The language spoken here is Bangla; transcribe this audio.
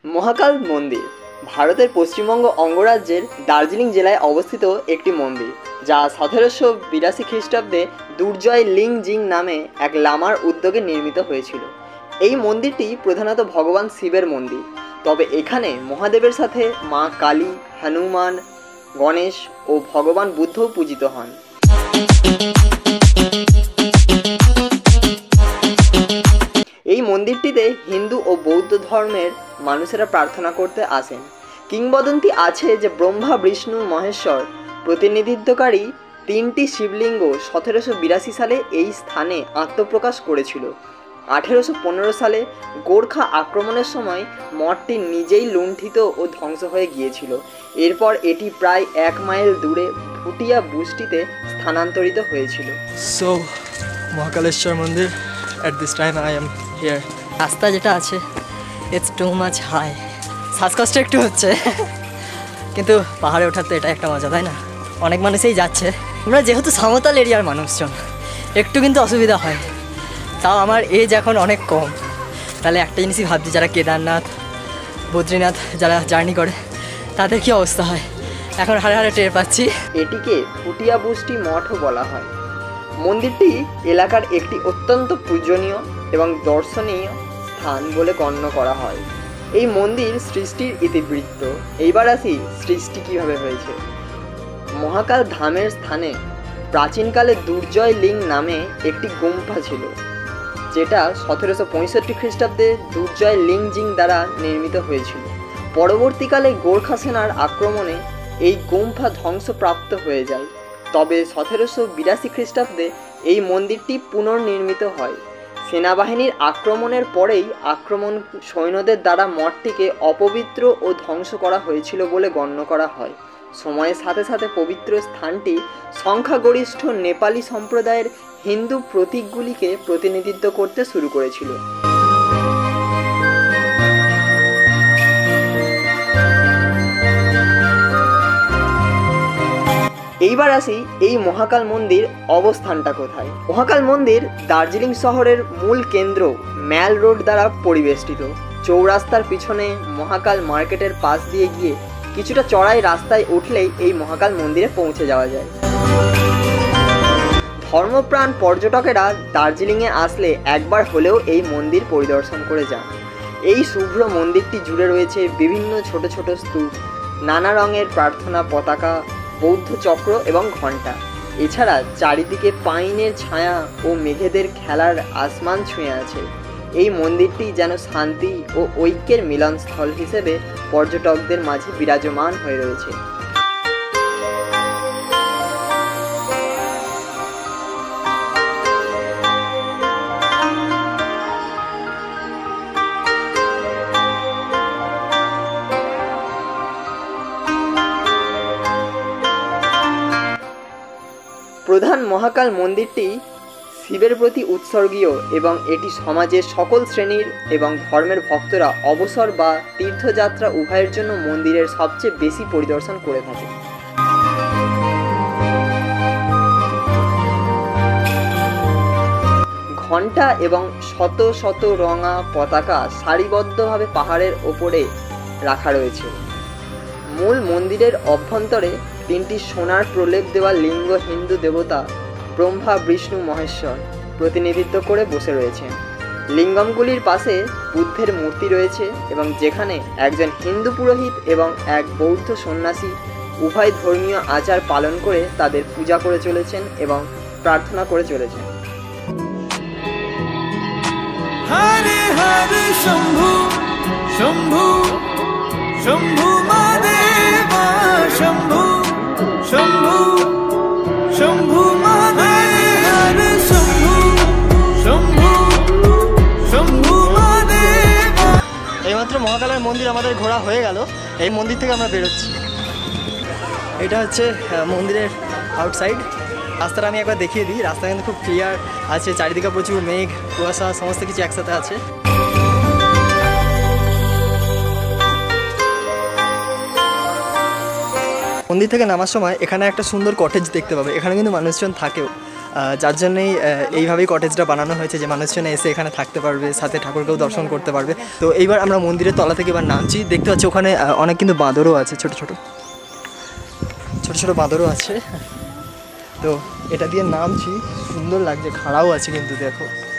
মহাকাল মন্দির ভারতের পশ্চিমবঙ্গ অঙ্গরাজ্যের দার্জিলিং জেলায় অবস্থিত একটি মন্দির, যা 1782 খ্রিস্টাব্দে দুর্জয় লিং জিং নামে এক লামার উদ্যোগে নির্মিত হয়েছিল। এই মন্দিরটি প্রধানত ভগবান শিবের মন্দির, তবে এখানে মহাদেবের সাথে মা কালী, হনুমান, গণেশ ও ভগবান বুদ্ধও পূজিত হন। এই মন্দিরটিতে হিন্দু ও বৌদ্ধ ধর্মের মানুষেরা প্রার্থনা করতে আসেন। কিংবদন্তি আছে যে ব্রহ্মা, বিষ্ণু, মহেশ্বর প্রতিনিধিত্বকারী তিনটি শিবলিঙ্গ 1782 সালে এই স্থানে আত্মপ্রকাশ করেছিল। 1815 সালে গোর্খা আক্রমণের সময় মঠটি নিজেই লুণ্ঠিত ও ধ্বংস হয়ে গিয়েছিল। এরপর এটি প্রায় 1 মাইল দূরে ভুটিয়া বুস্টিতে স্থানান্তরিত হয়েছিল। সো মহাকালেশ্বর মন্দির, at this time I am here. রাস্তা যেটা আছে ইটস টু মাচ হাই, শ্বাসকষ্ট একটু হচ্ছে, কিন্তু পাহাড়ে ওঠার তো এটা একটা মজা, তাই না? অনেক মানুষই যাচ্ছে। আমরা যেহেতু সমতল এরিয়ার মানুষজন, একটু কিন্তু অসুবিধা হয়। তাও আমার এজ এখন অনেক কম, তাহলে একটা জিনিসই ভাবছি, যারা কেদারনাথ, বদ্রীনাথ যারা জার্নি করে তাদের কী অবস্থা হয়, এখন হাড়ে হাড়ে টের পাচ্ছি। এটিকে ভুটিয়া বুস্টি মঠও বলা হয়। মন্দিরটি এলাকার একটি অত্যন্ত পূজনীয় এবং দর্শনীয় স্থান বলে গণ্য করা হয়। এই মন্দির সৃষ্টির ইতিবৃত্ত। এইবার আসি সৃষ্টি কীভাবে হয়েছে। মহাকাল ধামের স্থানে প্রাচীনকালে দুর্জয় লিং নামে একটি গুম্ফা ছিল, যেটা 1765 খ্রিস্টাব্দে দুর্জয় লিং জিং দ্বারা নির্মিত হয়েছিল। পরবর্তীকালে গোর্খা সেনার আক্রমণে এই গুম্ফা ধ্বংসপ্রাপ্ত হয়ে যায়। তবে 1782 খ্রিস্টাব্দে এই মন্দিরটি পুনর্নির্মিত হয়। সেনাবাহিনীর আক্রমণের পরেই আক্রমণ সৈন্যদের দ্বারা মঠটিকে অপবিত্র ও ধ্বংস করা হয়েছিল বলে গণ্য করা হয়। সময়ের সাথে সাথে পবিত্র স্থানটি সংখ্যাগরিষ্ঠ নেপালি সম্প্রদায়ের হিন্দু প্রতীকগুলিকে প্রতিনিধিত্ব করতে শুরু করেছিল। এইবার আসি এই মহাকাল মন্দির অবস্থানটা কোথায়। মহাকাল মন্দির দার্জিলিং শহরের মূল কেন্দ্র ম্যাল রোড দ্বারা পরিবেষ্টিত। চৌরাস্তার পিছনে মহাকাল মার্কেটের পাশ দিয়ে গিয়ে কিছুটা চড়াই রাস্তায় উঠলেই এই মহাকাল মন্দিরে পৌঁছে যাওয়া যায়। ধর্মপ্রাণ পর্যটকেরা দার্জিলিংয়ে আসলে একবার হলেও এই মন্দির পরিদর্শন করে যান। এই শুভ্র মন্দিরটি জুড়ে রয়েছে বিভিন্ন ছোট ছোট স্তূপ, নানা রঙের প্রার্থনা পতাকা, বৌদ্ধ চক্র এবং ঘণ্টা। এছাড়া চারিদিকে পাইনের ছায়া ও মেঘেদের খেলার আসমান ছুঁয়ে আছে। এই মন্দিরটি যেন শান্তি ও ঐক্যের মিলনস্থল হিসেবে পর্যটকদের মাঝে বিরাজমান হয়ে রয়েছে। প্রধান মহাকাল মন্দিরটি শিবের প্রতি উৎসর্গীয় এবং এটি সমাজের সকল শ্রেণীর এবং ধর্মের ভক্তরা অবসর বা তীর্থযাত্রা উভয়ের জন্য মন্দিরের সবচেয়ে বেশি পরিদর্শন করে থাকে। ঘণ্টা এবং শত শত রঙা পতাকা সারিবদ্ধভাবে পাহাড়ের ওপরে রাখা রয়েছে। মূল মন্দিরের অভ্যন্তরে 3টি সোনার প্রলেপ দেওয়া লিঙ্গ হিন্দু দেবতা ব্রহ্মা, বিষ্ণু, মহেশ্বর প্রতিনিধিত্ব করে বসে রয়েছেন। লিঙ্গমগুলির পাশে বুদ্ধের মূর্তি রয়েছে এবং যেখানে একজন হিন্দু পুরোহিত এবং এক বৌদ্ধ সন্ন্যাসী উভয় ধর্মীয় আচার পালন করে তাদের পূজা করে চলেছেন এবং প্রার্থনা করে চলেছেন। হরে হরে শম্ভু শম্ভু শম্ভু মহাদেব শম্ভু শম্ভু শম্ভু মহাদেব হরে শম্ভু শম্ভু শম্ভু মহাদেব। এইমাত্র মহাকালের মন্দির আমাদের ঘোরা হয়ে গেল। এই মন্দির থেকে আমরা বেরোচ্ছি। এটা হচ্ছে মন্দিরের আউটসাইড। রাস্তাটা আমি একবার দেখিয়ে দিই। রাস্তা কিন্তু খুব ক্লিয়ার আছে, চারিদিকে প্রচুর মেঘ, কুয়াশা, সমস্ত কিছু একসাথে আছে। মন্দির থেকে নামার সময় এখানে একটা সুন্দর কটেজ দেখতে পাবে। এখানে কিন্তু মানুষজন থাকেও। যার জন্যেই এইভাবেই কটেজটা বানানো হয়েছে, যে মানুষজন এসে এখানে থাকতে পারবে, সাথে ঠাকুরকেও দর্শন করতে পারবে। তো এইবার আমরা মন্দিরের তলা থেকে এবার নামছি। দেখতে পাচ্ছি ওখানে অনেক কিন্তু বাঁদরও আছে, ছোট ছোট বাঁদরও আছে। তো এটা দিয়ে নামছি, সুন্দর লাগছে, খাড়াও আছে কিন্তু দেখো।